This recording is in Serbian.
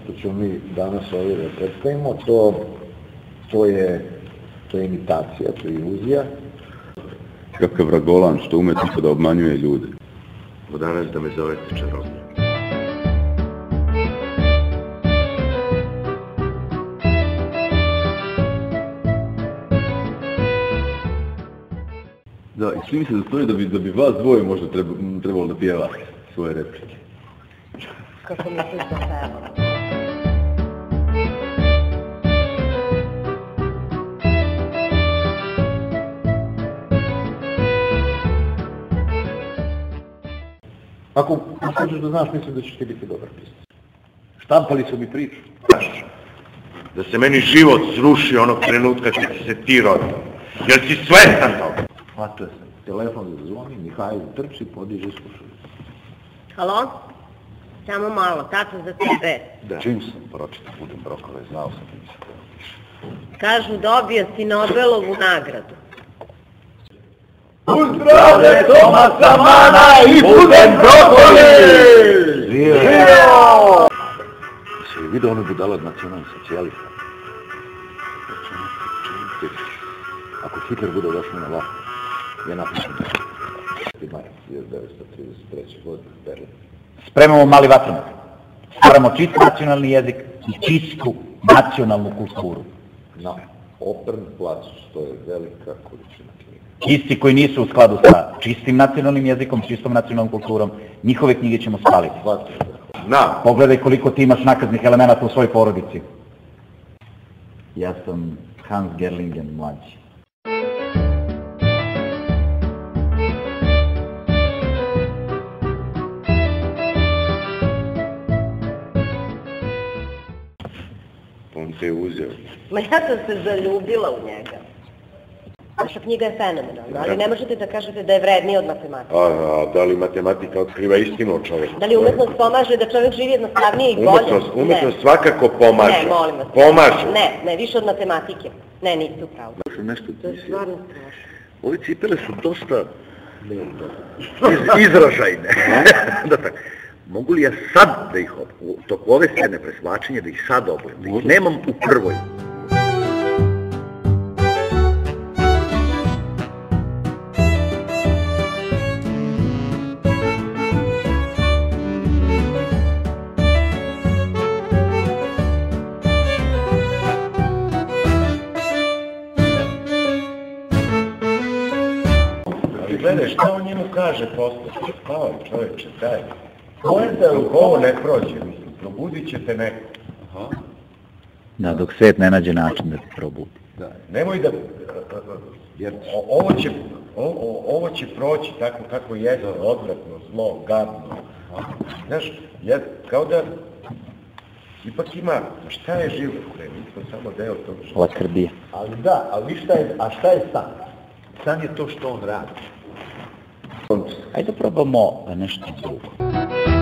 što ćemo mi danas ovdje da predstavimo, to je imitacija, to je iluzija. Kakav vragolan što ume tako da obmanjuje ljude. Od danas da me zovete čarobnjak. Da, i čini mi se da stoji da bi vas dvoje možda trebalo da pjevate svoje replike. Kako misliš da peva? Ako hoćeš da znaš, mislim da ćeš ti biti dobar pisac. Štampali su mi priču. Da se meni život sruši onog trenutka kad si se ti rodio. Jel si svestan toga? Hvatuje se. Telefon zazvoni, Mihajlo trči, podiže slušalicu. Halo? Samo malo, tato za tebe. Da. Čim sam pročitao Budem brokove, znao sam da mi se to piše. Kažu, dobio si Nobelovu nagradu. Uzdrave Tomasa Mana i Budem brokove! Živio! Si li vidio ono budala nacionalni socijalista? Ako Hitler bude došao na vlast, je napisan maj 1933. godine Berlin. Spremamo mali vatrenik. Stvaramo čist nacionalni jezik i čistu nacionalnu kulturu. Na Opern placu stoje velika količina knjiga. Isti koji nisu u skladu sa čistim nacionalnim jezikom, čistom nacionalnom kulturom, njihove knjige ćemo spaliti. Pogledaj koliko ti imaš nakaznih elemenata u svojoj porodici. Ja sam Hans Gerlingen mlađi. On te je uzeo. Ma ja sam se zaljubila u njega. Naša knjiga je fenomenalna, ali ne možete da kažete da je vrednija od matematike. A da li matematika otkriva istinu o čovjeku? Da li umetnost pomaže da čovjek živi jednostavnije i bolje? Umetnost svakako pomaže. Ne, molim vas. Pomaže. Ne, više od matematike. Ne, niste u pravu. To je stvarno strašno. Ovi cipele su dosta izražajne. Da tako. Mogu li ja sad da ih u toku ove scene presvlačenja, da ih sad obujem, da ih nemam u prvoj? Ali gledaj, šta on njemu kaže posle? Spavaj čovječe, daj. Pojete li ovo ne prođe, mislim, probudit će te neko. Da, dok svijet ne nađe način da te probudi. Nemoj da, jer ovo će proći tako kako je, odvratno, zlo, gadno. Znaš, kao da ipak ima, šta je život, mi smo samo deo tog života. Lakrdija. Ali da, ali šta je san? San je to što on radi. Ajde da probamo nešto drugo.